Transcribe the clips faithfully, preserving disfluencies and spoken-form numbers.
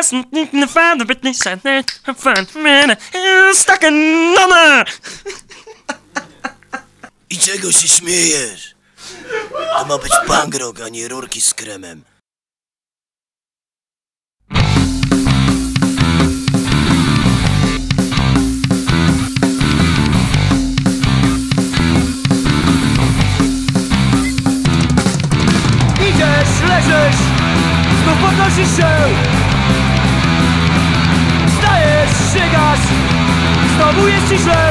I czego się śmiejesz? To ma być punk rock, a nie rurki z kremem. Idziesz, leżysz, znów podnosisz się. Wstajesz, sięgasz, znowu jest ci źle.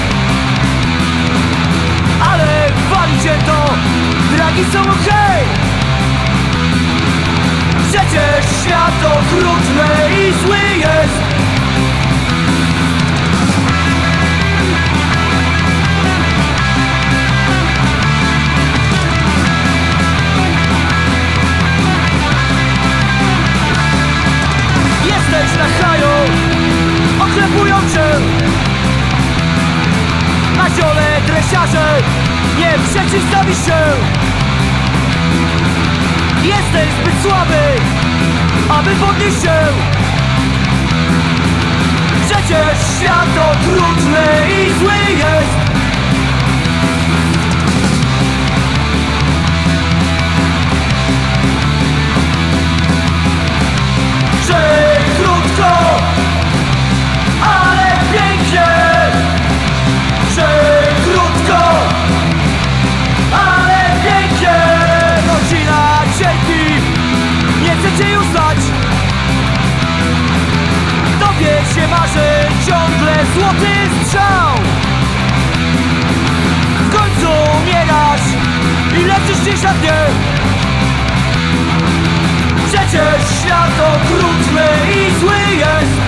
Ale wali cię to, dragi są okej. Przecież świat okrutny i zły jest. Jesteś na kraju, oklepują cię. Na ziole dresiarze, nie przeciwstawisz się. Jesteś zbyt słaby, aby podnieść się. Przecież świat okrutny i zły jest. Żyj krótko, ale pięknie. Żyj krótko, ale pięknie. Godzina cierpi, nie chce cię już znać. Tobie się marzy ciągle złoty strzał. W końcu umierasz i leczysz dziś na dnie. Przecież świat okrutny i zły jest.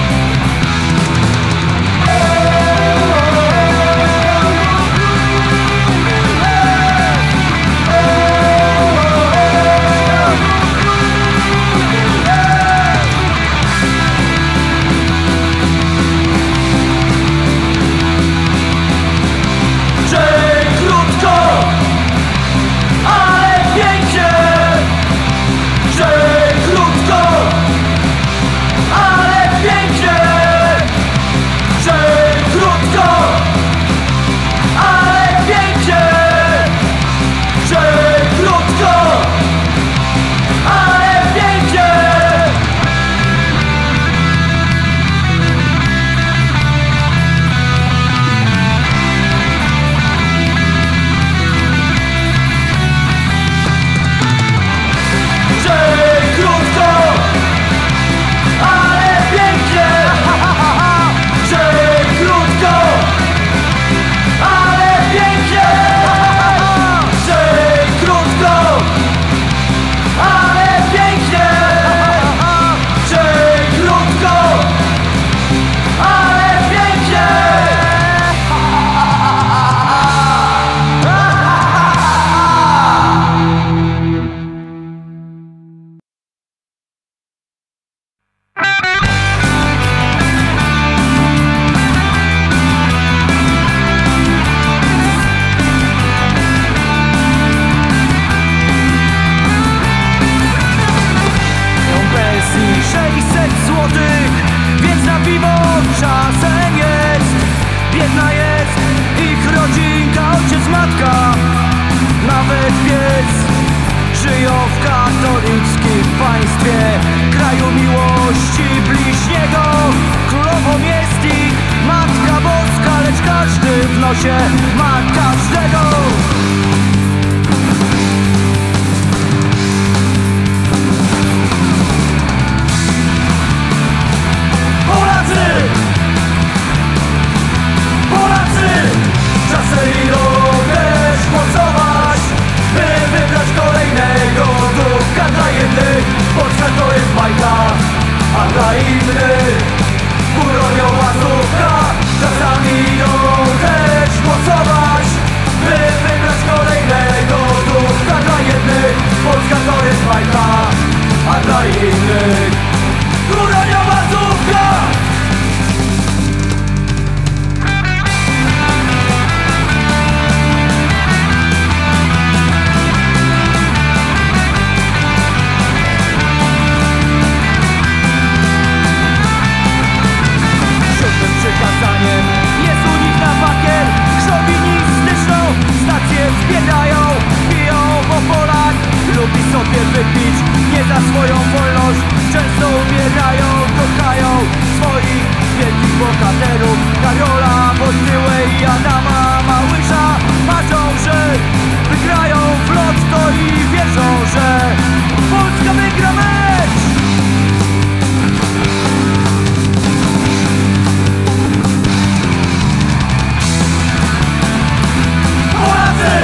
Żyj krótko, ale pięknie. Żyj krótko, ale pięknie. Żyj krótko, ale pięknie. Żyj krótko, ale pięknie. Żyj krótko, ale pięknie. Żyj krótko, ale pięknie. Żyj krótko, ale pięknie. Żyj krótko, ale pięknie. Pensji sześćset złotych, więc na piwo czasem jest. Biedna jest ich rodzinka, ojciec, matka, nawet pies. Żyją w katolickim państwie, kraju miłości bliźniego. Królową jest ich Matka Boska, lecz każdy w nosie ma każdego. Polacy! Polacy! Czasy idą też głosować, by wybrać kolejnego ducha dla jednych. Polska to jest bajka, a dla innych bronią łazówka. Czasami idą też głosować. się wypić, nie za swoją wolność. Często umierają, kochają swoich wielkich bohaterów. Karola Wojtyłę i Adama Małysza. Marzą, że wygrają w lotto i wierzą, że Polska wygra mecz. Polacy!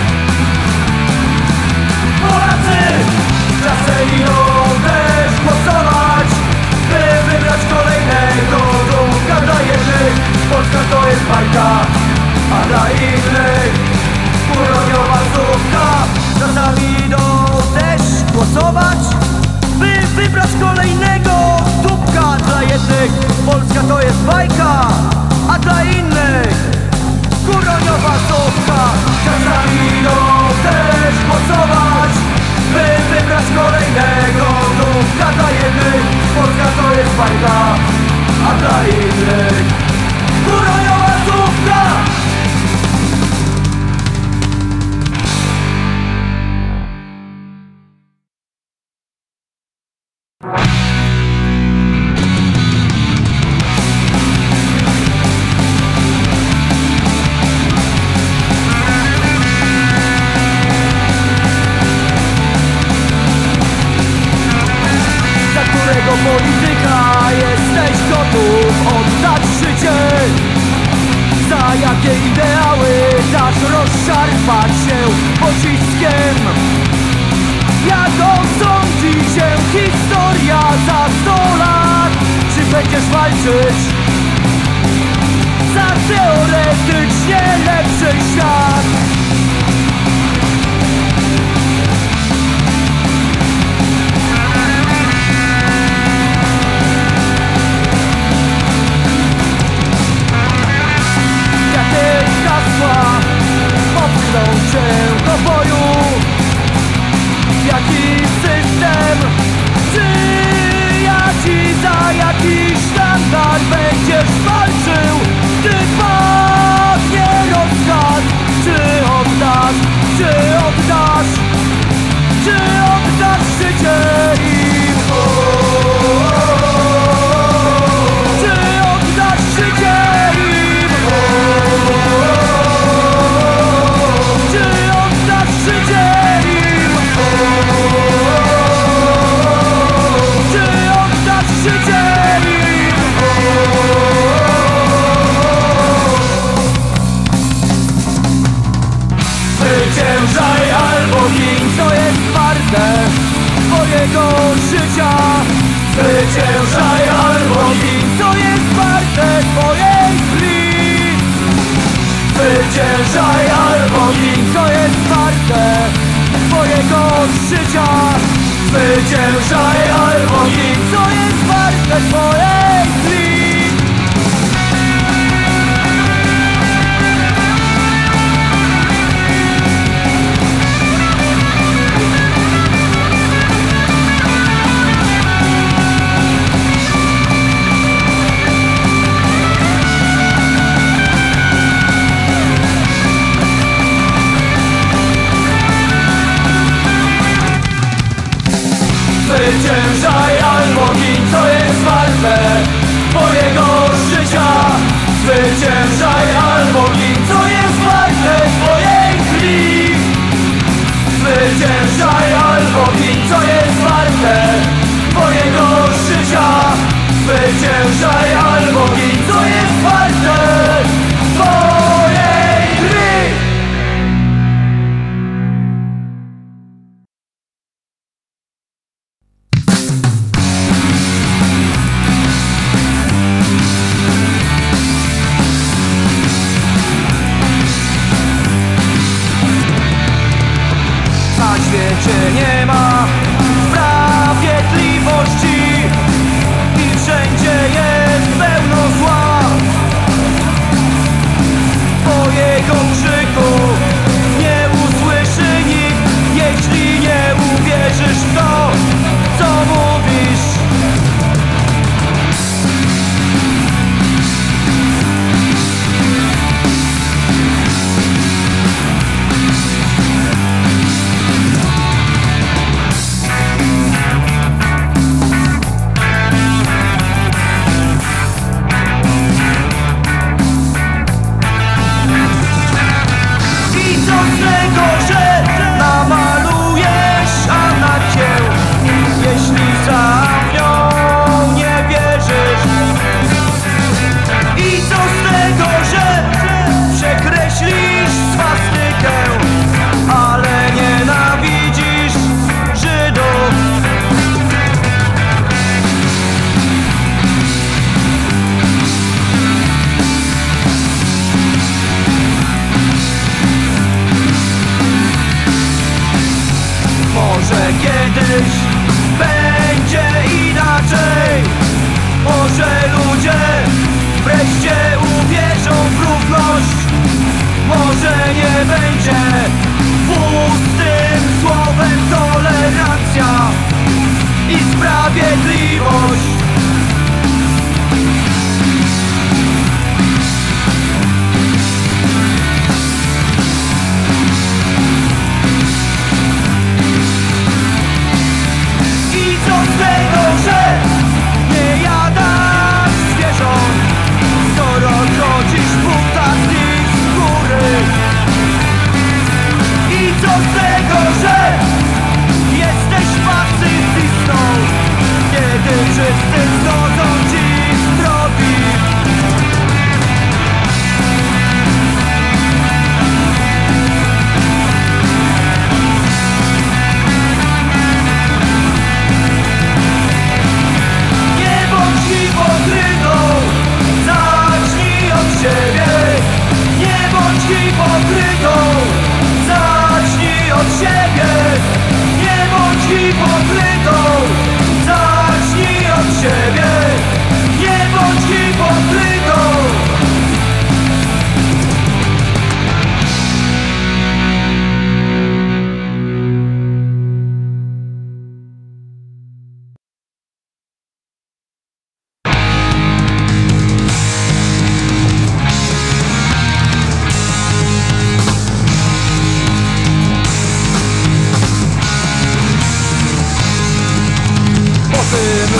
Polacy! Czasem idą też głosować, by wybrać kolejnego ducha. Dla jednych Polska to jest bajka, a dla innych urodniowa zupka. Czasami idą też głosować, by wybrać kolejnego dupka. Dla jednych Polska to jest bajka, a dla innych kuroniowa zupka. Czasami idą też głosować, by wybrać kolejnego dupka. Dla jednych Polska to jest bajka, a dla innych kuroniowa zupka. Polityka jesteś gotów oddać życie? Za jakie ideały dasz rozszarpać się pociskiem? Jak osądzi się historia za sto lat? Czy będziesz walczyć za teoretycznie lepszy świat? Popchną cię do boju. Jaki system? Czy jaki za jaki sztandar będziesz walczył? Gdy padnie rozkaz, czy oddasz, czy oddasz, czy oddasz życie im? Czy oddasz życie im? Zwyciężaj albo gin, to jest warte twojego życia. Zwyciężaj albo gin, to jest warte twojej krwi. Zwyciężaj albo gin, to jest warte twojego życia. Zwyciężaj albo gin, to jest warte twojej krwi. Zwyciężaj albo gin, to jest warte twojego życia. Zwyciężaj albo gin, to jest warte twojej krwi. Zwyciężaj albo gin, to jest warte twojego życia. Zwyciężaj albo gin, to jest warte twojej krwi.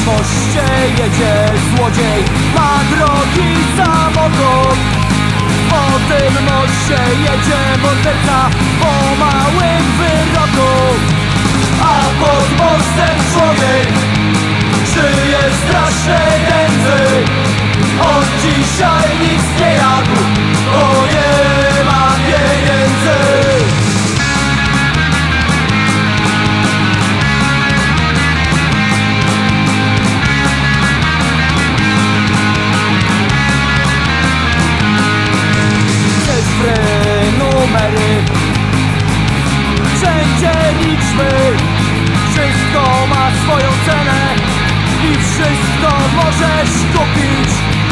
moście jedzie złodziej, ma drogi samochód. Po tym moście jedzie morderca po małym wyroku. A pod mostem człowiek żyje strasznej nędzy. On dzisiaj nic nie jadł, bo nie ma pieniędzy. Cyfry, numery, wszędzie liczby. Wszystko ma swoją cenę i wszystko możesz kupić.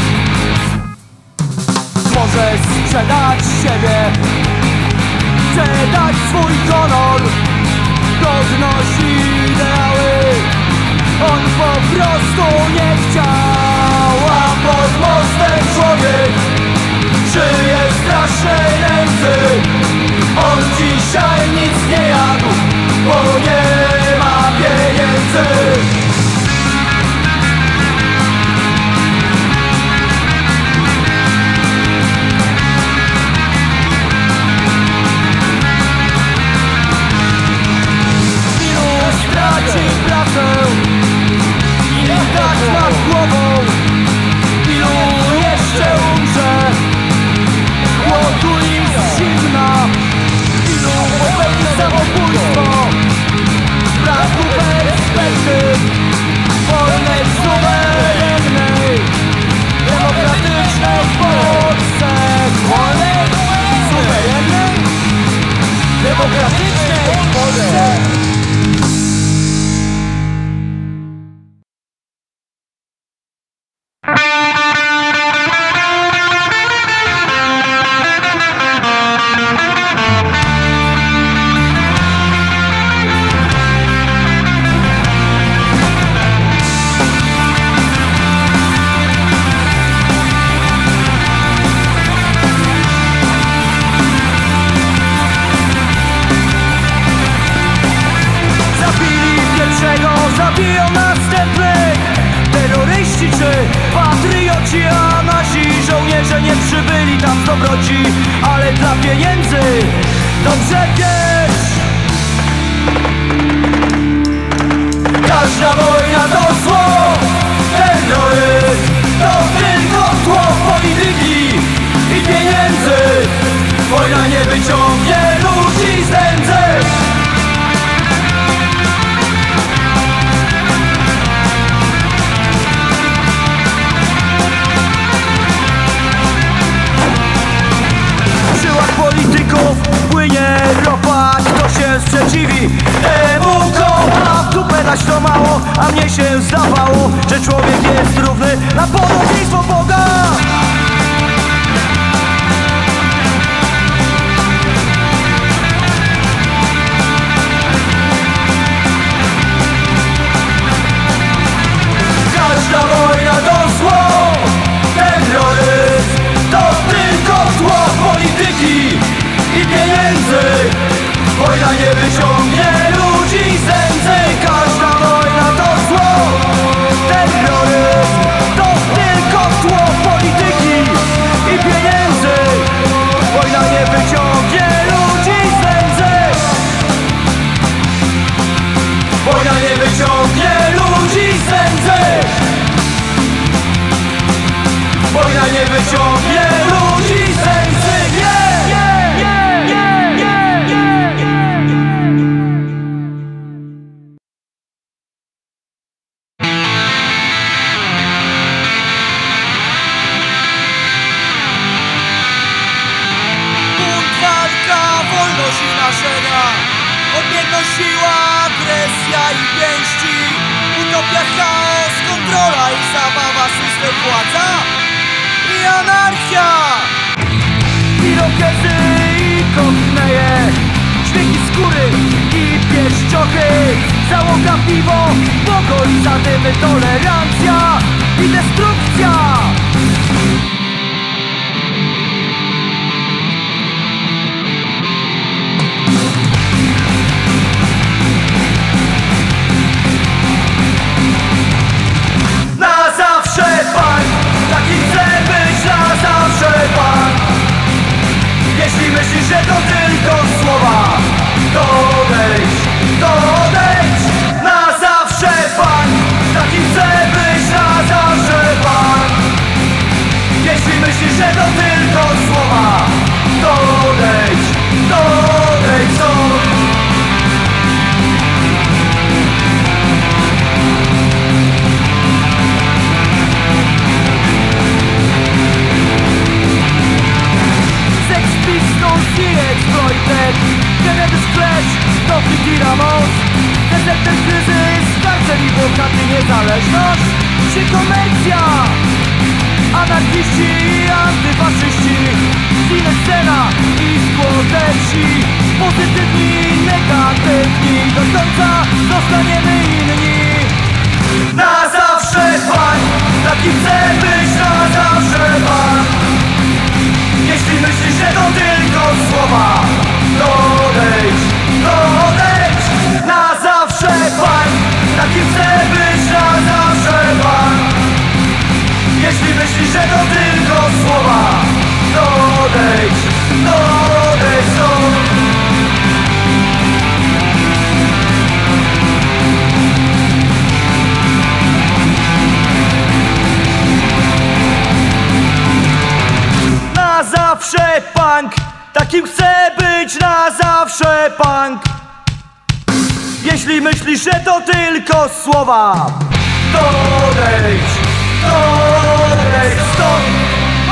Możesz sprzedać siebie, sprzedać swój honor, godność i ideały. On po prostu nie chciał. A pod mostem człowiek żyje strasznej nędzy. On dzisiaj nic nie jadł, bo nie ma pieniędzy. Ale dla pieniędzy dobrze wiesz. Każda wojna to zło, terroryzm to tylko tło polityki i pieniędzy. Wojna nie wyciągnie ludzi z nędzy. Polityków płynie ropa, kto się sprzeciwi temu koła. W dupę dać to mało, a mnie się zdawało, że człowiek jest równy na podobieństwo Boga. Każda wojna to zło, terroryzm to tylko tło polityki i pieniędzy. Wojna nie wyciągnie ludzi z nędzy. Każda wojna to zło, terroryzm to tylko tło polityki i pieniędzy. Wojna nie wyciągnie ludzi z nędzy. Wojna nie wyciągnie ludzi z nędzy. Wojna nie wyciągnie ludzi z nędzy. Yeah, yeah, yeah, yeah, yeah, yeah, yeah. Bunt, walka, wolność i narzenia, odmienność, siła, agresja i pięści, utopia, chaos, kontrola i zabawa, system, władza i anarchia. Irokezy i kokneje, dźwięki skóry i pieszczochy, załoga, piwo, pokój, zadymy, tolerancja i destrukcja. niezależność czy komercja? Anarchiści i antyfaszyści, scena i skłodeci, pozytywni i negatywni, do końca zostaniemy inni. Na zawsze Pan, taki chcę być na zawsze Pan. Jeśli myślisz, że to tylko słowa, to odejdź, to odejdź. Na zawsze Pan, taki chcę być na zawsze Pan. Jeśli myślisz, że to tylko słowa, to odejdź, to odejdź stąd. Na zawsze punk, takim chcę być na zawsze punk. Jeśli myślisz, że to tylko słowa, to odejdź, to odejdź stąd.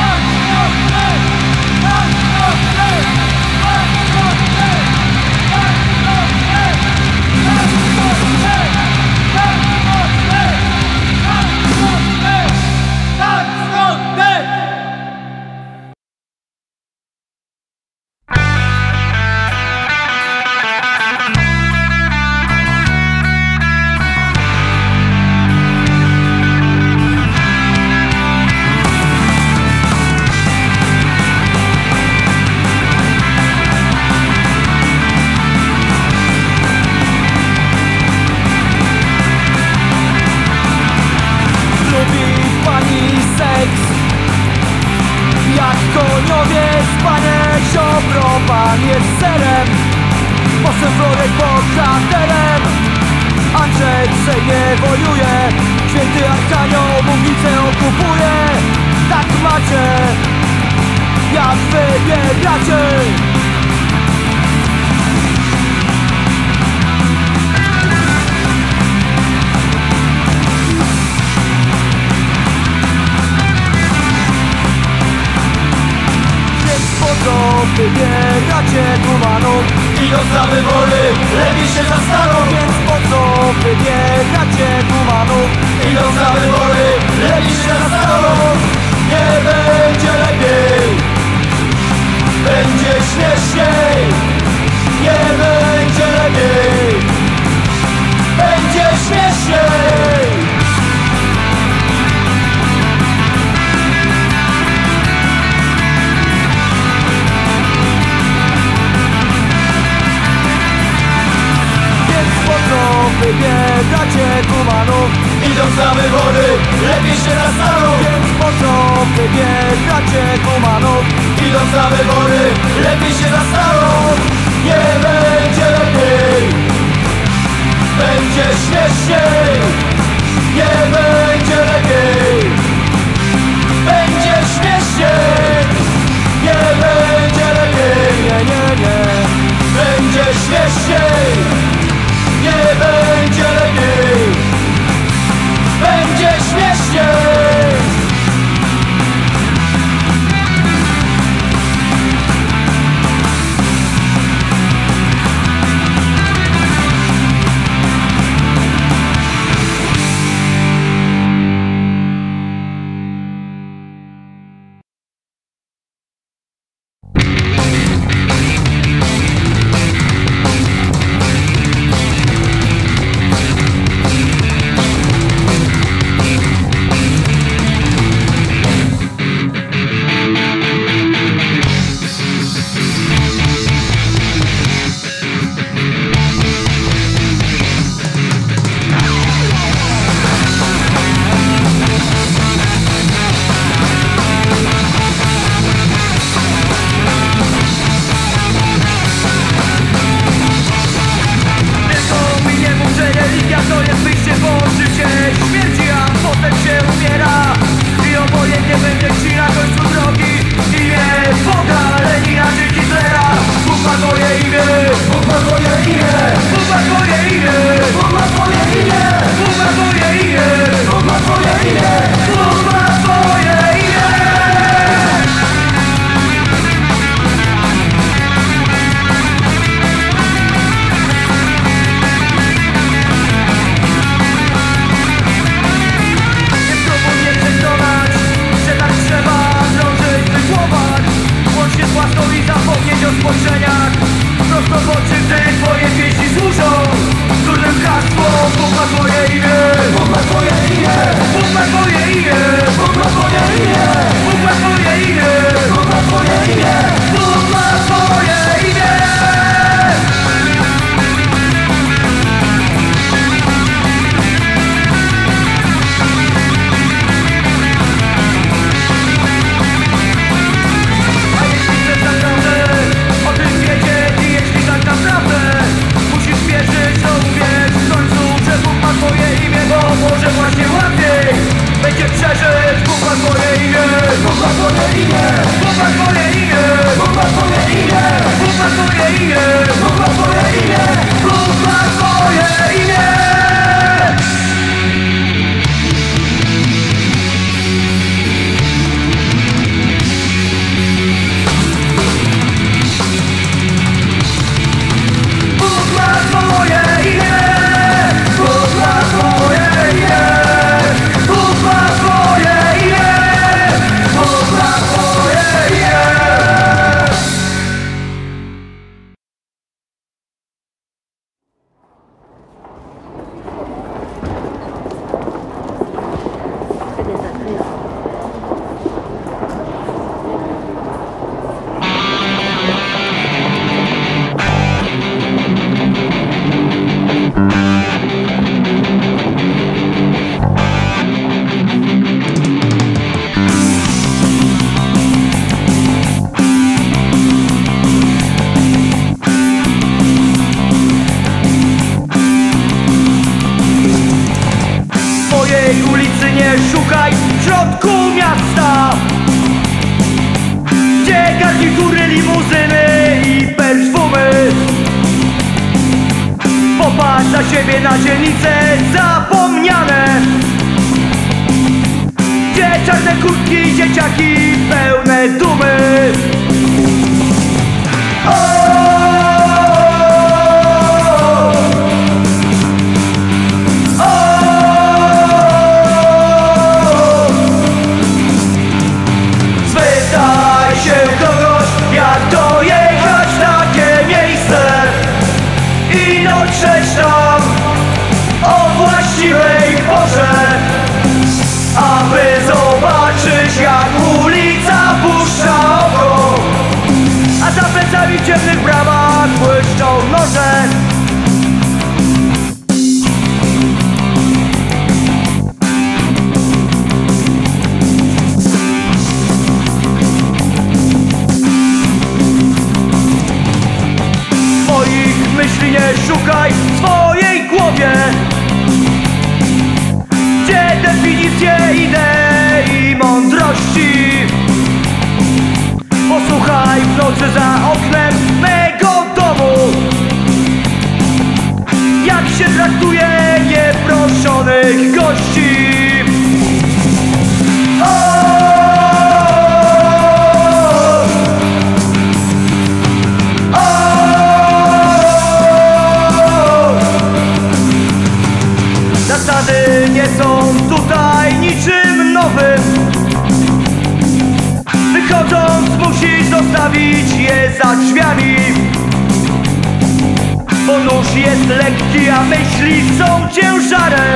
Jak koniowie spanie, ziobro pan jest serem, poseł Florek bohaterem. Andrzej w Sejmie wojuje, święty Arkanioł mównicę okupuje. Tak macie, jak wybieracie. Wybieracie gumanów, idąc na wybory, lepiej się zastanów. Więc po co wybieracie gumanów, idąc na wybory, lepiej się zastanów. Nie będzie lepiej, będzie śmieszniej. Nie będzie lepiej, będzie śmieszniej. Wybieracie gumanów, idąc na wybory, lepiej się zastanów. Więc po co wybieracie gumanów, idąc na wybory, lepiej się zastanów. Nie będzie lepiej, będzie śmieszniej. Nie będzie lepiej, będzie śmieszniej. Nie będzie lepiej, nie, nie, nie, będzie śmieszniej. Nie będzie lepiej, będzie śmieszniej. swojej ulicy nie szukaj w środku miasta, gdzie garnitury, limuzyny i perfumy. Popatrz za siebie na dzielnice zapomniane, gdzie czarne kurtki, dzieciaki pełne dumy. O! Tam o właściwej porze, aby zobaczyć, jak ulica puszcza oko, a za plecami w ciemnych bramach błyszczą noże. Moich myśli nie szukaj w swojej głowie, gdzie definicje idei i mądrości. Posłuchaj w nocy za oknem mego domu, jak się traktuje nieproszonych gości. O! Zasady nie są tutaj niczym nowym. Wychodząc musisz zostawić je za drzwiami, bo nóż jest lekki, a myśli są ciężarem,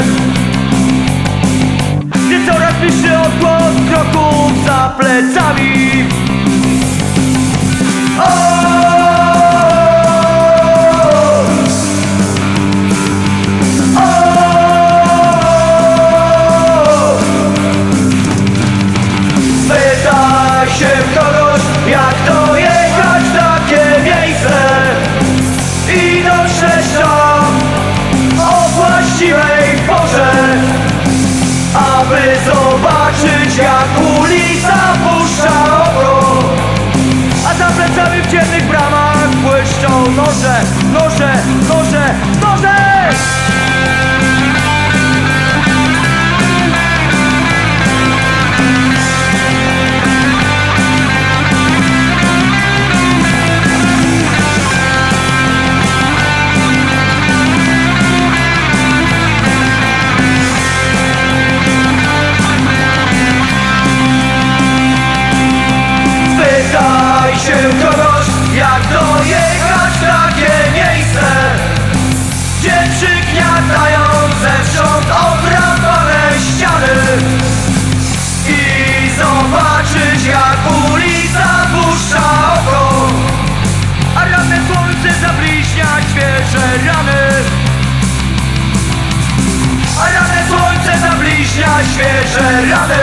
gdy coraz bliższy odgłos kroków za plecami. O! Jak dojechać w takie miejsce i dotrzeć tam o właściwej porze, aby zobaczyć, jak ulica puszcza oko, a za plecami w ciemnych bramach błyszczą noże, noże, noże, noże! Jak dojechać w takie miejsce, gdzie przygniatają zewsząd odrapane ściany, i zobaczyć, jak ulica puszcza oko, a ranne słońce zabliźnia świeże rany, a ranne słońce zabliźnia świeże rany.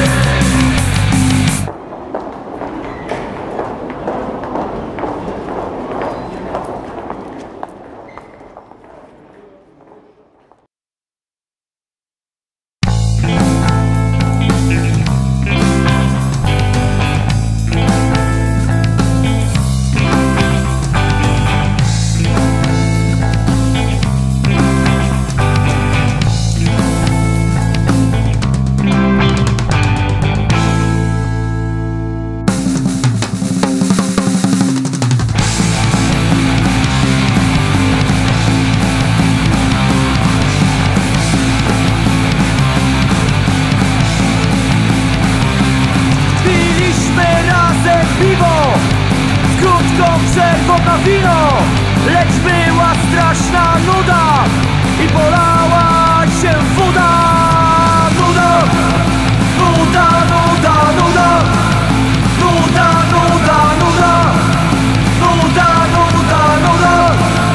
Na wino, lecz była straszna nuda i polała się woda. Nuda, nuda, nuda, nuda, nuda, nuda, nuda, nuda, nuda, nuda.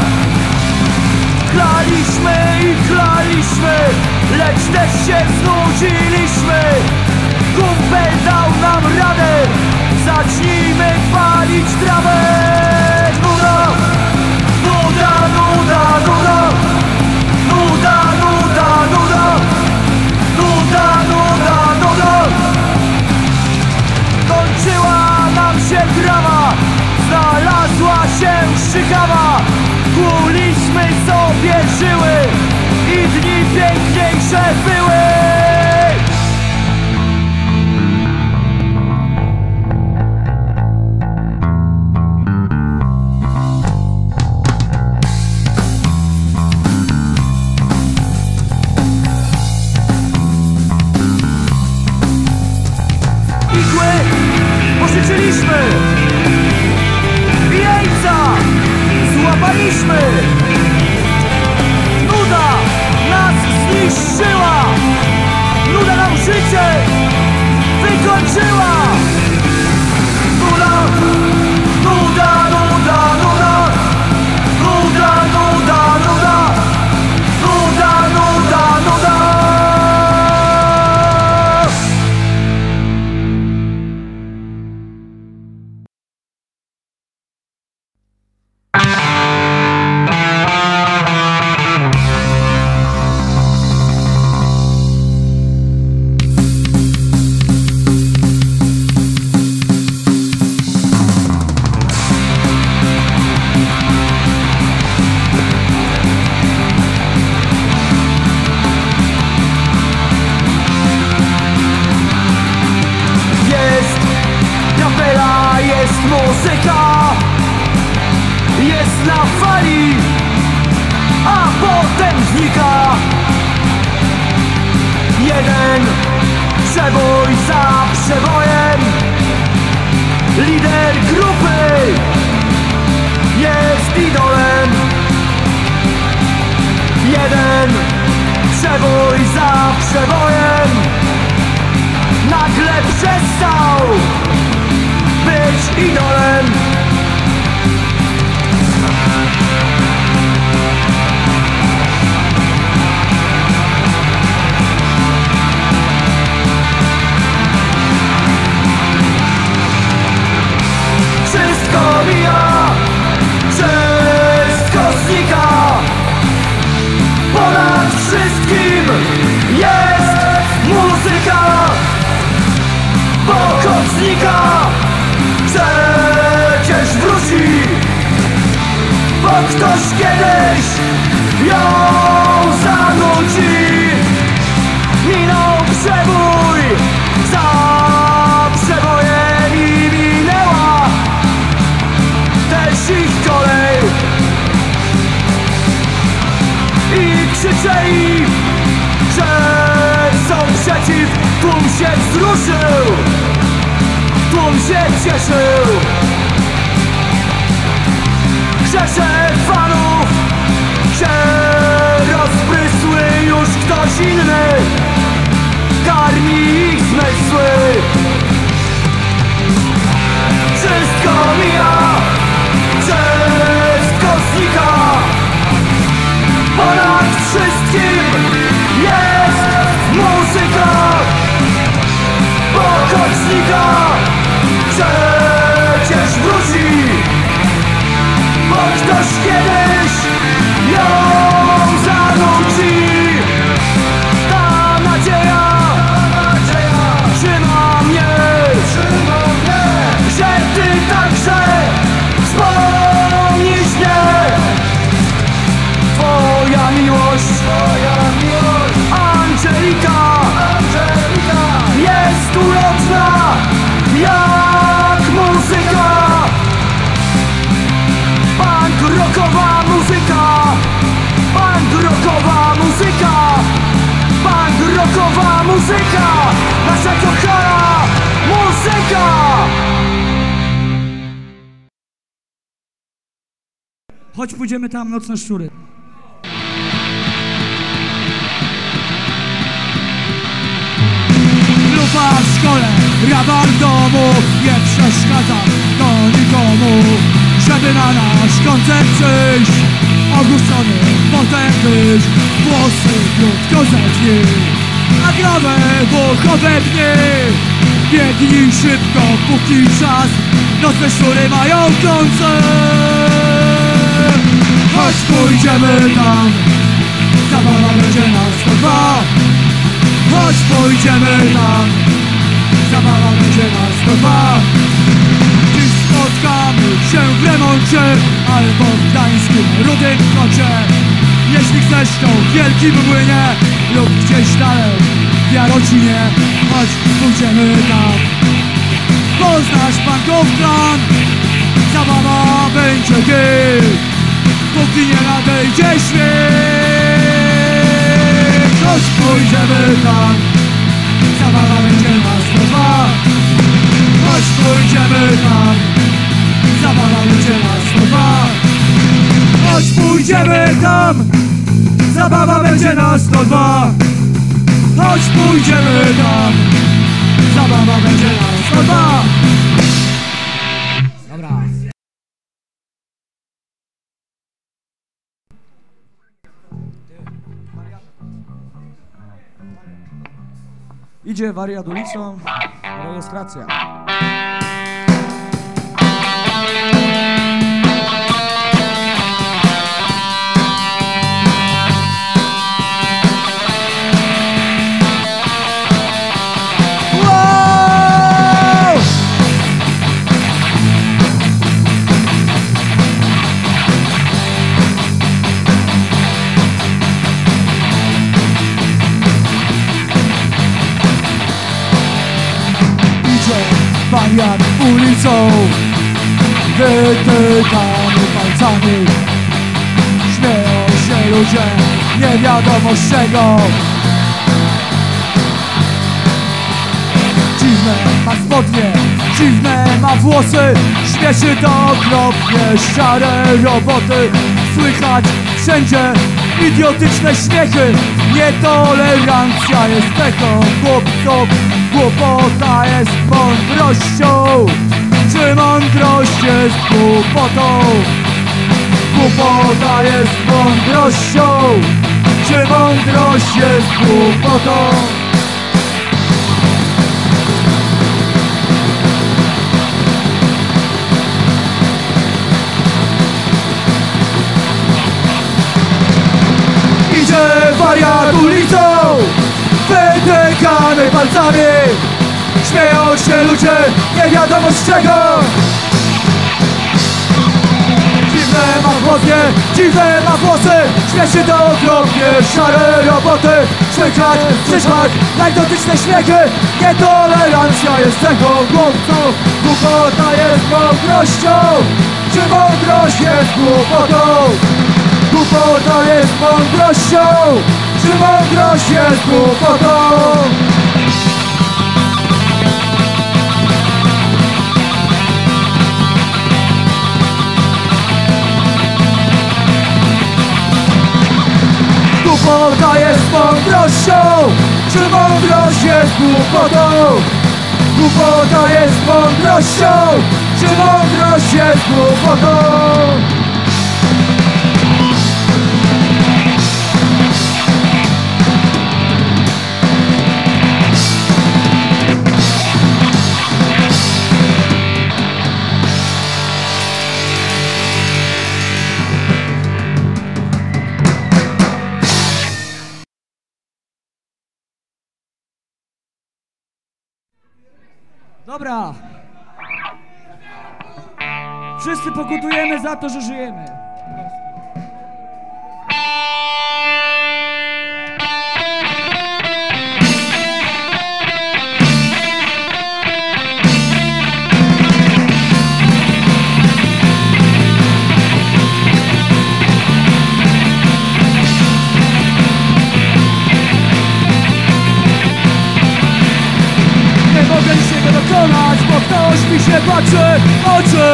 Chlaliśmy i chlaliśmy, lecz też się znudziliśmy. Kumpel dał nam radę, zacznijmy palić trawę. Nuda, nuda, nuda, nuda, nuda, nuda, nuda, nuda. Złapaliśmy jeńca, złapaliśmy. Nuda nas zniszczyła, nuda nam życie wykończyła. Nuda, nuda, nuda, nuda, nuda, nuda, nuda, nuda, nuda, nuda. Muzyka jest na fali, a potem znika. Jeden przebój za przebojem, lider grupy jest idolem. Jeden przebój za przebojem, nagle przestał być idolem. Wszystko mija, wszystko znika. Ponad wszystkim jest muzyka. Pokój znika, przecież wróci, bo ktoś kiedyś ją zanudzi. Minął przebój za przebojem i minęła też ich kolej. I krzyczeli, że są przeciw, tłum się wzruszył, tłum się cieszył. Rzesze fanów się rozprysły, już ktoś inny karmi ich zmysły. Wszystko mija, wszystko znika. Ponad wszystkim jest muzyka. Pokój znika, przecież wróci, bo ktoś kiedyś ją zanudzi. Ta nadzieja trzyma mnie, że ty także wspomnisz mnie. Twoja miłość, Angelika, jest ulotna jak muzyka. Punk rockowa muzyka, punk rockowa muzyka, punk rockowa muzyka, nasza kochana muzyka. Chodź, pójdziemy tam, nocne szczury. Lufa w szkole, radar w domu, nie przeszkadza to nikomu, żeby na nasz koncert przyjść. Ogłuszony, potem wyjść, włosy krótko zetnij, a gramy buchowe dni. Biegnij szybko, póki czas, nocne szczury mają koncert. Chodź, pójdziemy tam, zabawa będzie nas to dwa. Chodź, pójdziemy tam, zabawa będzie nas to dwa. Dziś spotkamy się w remoncie albo w gdańskim rudym kocie. Jeśli chcesz, to w wielkim młynie lub gdzieś dalej w Jarocinie. Chodź, pójdziemy tam, poznasz punków plan. Zabawa będzie git, póki nie nadejdzie świt. Chodź, pójdziemy tam, zabawa będzie nas to dwa. Chodź pójdziemy tam, zabawa będzie nas nowa. Chodź pójdziemy tam, zabawa będzie nas to dwa. Chodź pójdziemy tam, zabawa będzie nas to dwa. Dobra. Idzie wariat ulicą, rejestracja. Wariat ulicą, wytykamy palcami. Śmieją się ludzie, nie wiadomo z czego. Dziwne ma spodnie, dziwne ma włosy. Śmieszy to okropnie, szare roboty. Słychać wszędzie idiotyczne śmiechy. Nietolerancja jest cechą chłopców. Głupota jest mądrością, czy mądrość jest głupotą? Głupota jest mądrością, czy mądrość jest głupotą? Idzie wariat ulicą, wytykamy palcami. Śmieją się ludzie, nie wiadomo z czego. Dziwne ma włosy, dziwne ma włosy. Śmieszy to okropnie, szare roboty. Słychać, słychać najdotyczne śmiechy. Nietolerancja jest cechą głupców. Głupota jest mądrością, czy mądrość jest głupotą? Głupota jest mądrością, czy mądrość jest głupotą? Głupota jest mądrością, czy mądrość jest głupotą? Głupota jest mądrością, czy mądrość jest głupotą? Dobra. Wszyscy pokutujemy za to, że żyjemy. Mogę się go dokonać, bo ktoś mi się patrzy w oczy.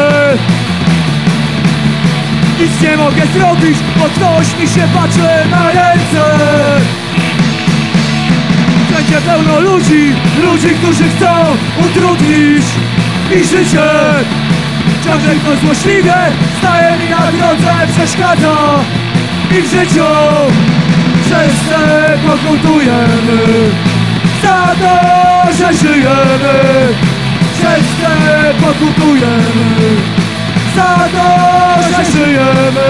Nic nie mogę zrobić, bo ktoś mi się patrzy na ręce. Wszędzie pełno ludzi, ludzi, którzy chcą utrudnić mi życie. Ciągle ktoś złośliwie staje mi na drodze, przeszkadza mi w życiu. Wszyscy pokutujemy za to, że żyjemy. Wszyscy pokutujemy za to, że żyjemy.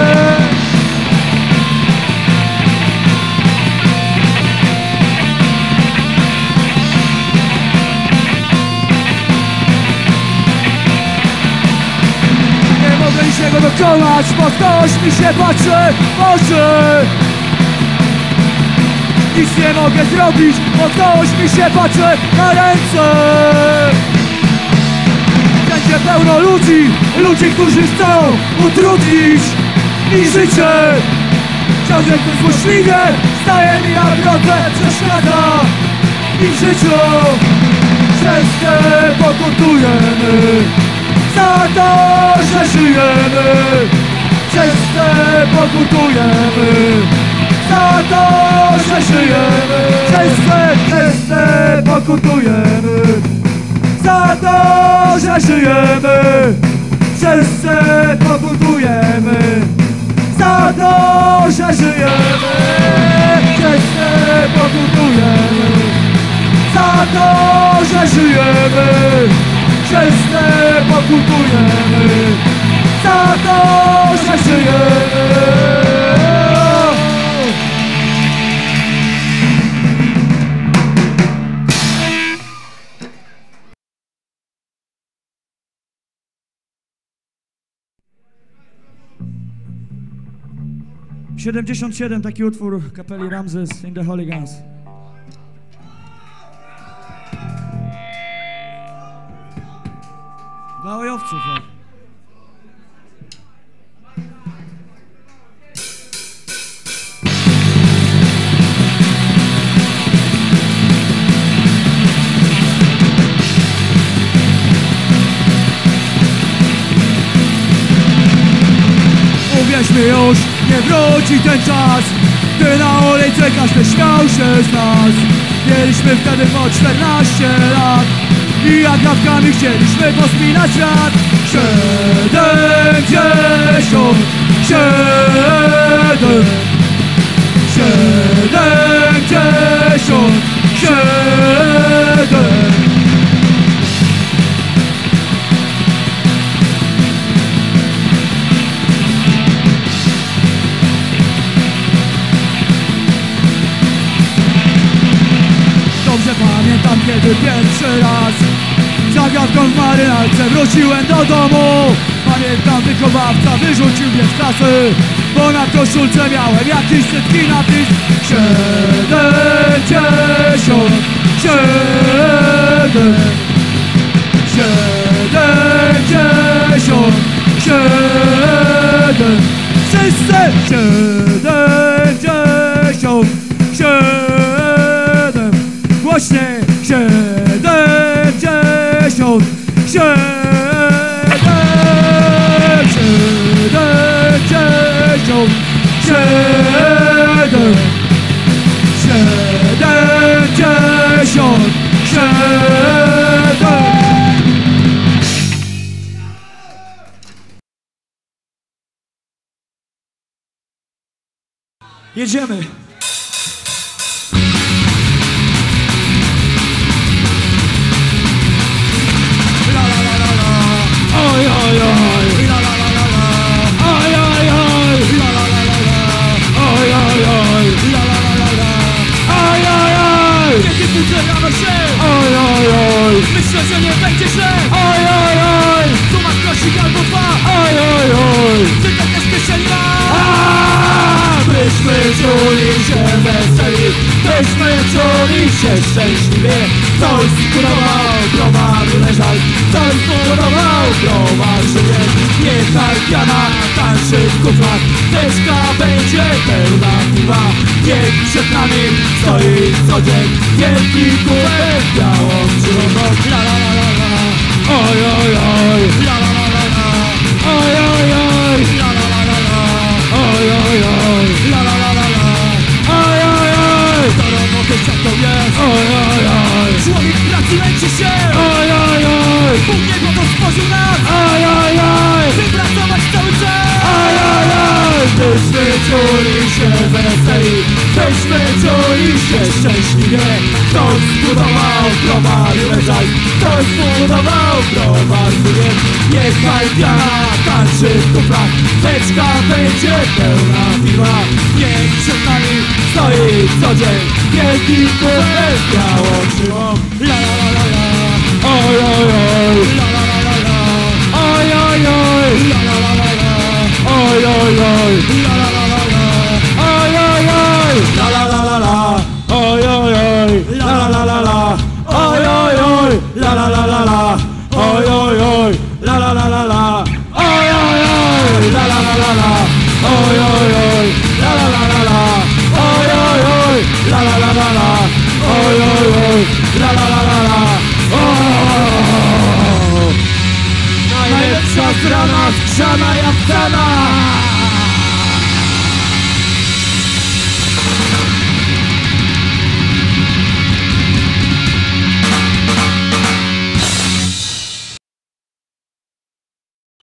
Nie mogę niczego dokonać, bo ktoś mi się patrzy w oczy. Nic nie mogę zrobić, bo ktoś mi się patrzy na ręce. Wszędzie pełno ludzi, ludzi, którzy chcą utrudnić mi życie. Ciągle ktoś złośliwie staje mi na drodze, przeszkadza mi w życiu. Wszyscy pokutujemy za to, że żyjemy. Wszyscy pokutujemy za to, że żyjemy. Wszyscy, wszyscy pokutujemy za to, że żyjemy. Wszyscy pokutujemy za to, że żyjemy. Wszyscy pokutujemy za to, że żyjemy. Wszyscy pokutujemy za to, że żyjemy. siedemdziesiąt siedem, taki utwór kapeli Ramses in the Holy Guns. Dla ojowców, jak. Uwierz mi, już nie wróci ten czas, gdy na ulicy każdy śmiał się z nas. Mieliśmy wtedy po czternaście lat i agawkami chcieliśmy pospinać świat. Siedemdziesiąt siedem, siedemdziesiąt siedem. Dobrze pamiętam, kiedy pierwszy raz zagadką w marynarce wróciłem do domu. Pamiętam, wychowawca wyrzucił mnie z klasy, bo na koszulce miałem jakiś sytki napis. Siedemdziesiąt siedem, siedemdziesiąt siedem. Wszyscy siedemdziesiąt siedem. Głośniej siedemdziesiąt siedem, siedemdziesiąt siedem, siedemdziesiąt siedem. Jedziemy. Myślę, że nie będzie źle. Oj, oj, oj. Tu masz prosik albo dwa. Oj, oj, oj. Ty tak jest kieszeni ma. Myśmy czuli się weseli, myśmy czuli się szczęśliwie. Coś zbudował browar leżal, coś zbudował browar żyje. Niechaj piana tańczy w kuflach, teczka będzie pełna piwa. Niech przed nami stoi co dzień wielki kubek białą krzyżową. La la la la la, oj oj oj. La la la la la, oj oj oj. La la la la la, oj oj oj. La la la la la, oj oj oj. To roboty to jest, oj oj oj. Człowiek pracy męczy się, oj oj oj. Bóg niego to stworzył nas, oj oj oj. Wypracować cały czas, oj oj oj. Byśmy czuli się weseli, byśmy czuli się szczęśliwie. Ktoś zbudował browar leżaj, ktoś zbudował browar żyje. Niechaj piana tańczy w kuflach, teczka będzie pełna piwa. Niech przed nami stoi co dzień wielki kubek białą krzyżową. La la la la la, oj oj oj. La la la la la, oj oj oj. La la la la la, oj oj oj. La la la la la, oj oj oj. La la la la la, oj oj oj. La la la la la, oj oj oj. La la la la la, oj oj oj. La la la la la, oj oj oj. La la la la la, oj oj oj. La la la la la, oj oj oj. La la la la la, oj oj oj. La la la la la, oj Zasrana, skrzana jak cena.